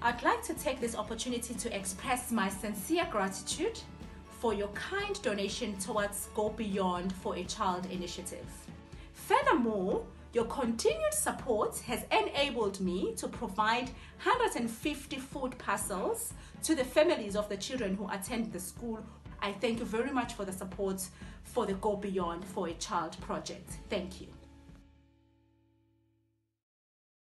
I'd like to take this opportunity to express my sincere gratitude for your kind donation towards Go Beyond for a Child initiative. Furthermore, your continued support has enabled me to provide 150 food parcels to the families of the children who attend the school. I thank you very much for the support for the Go Beyond for a Child project. Thank you.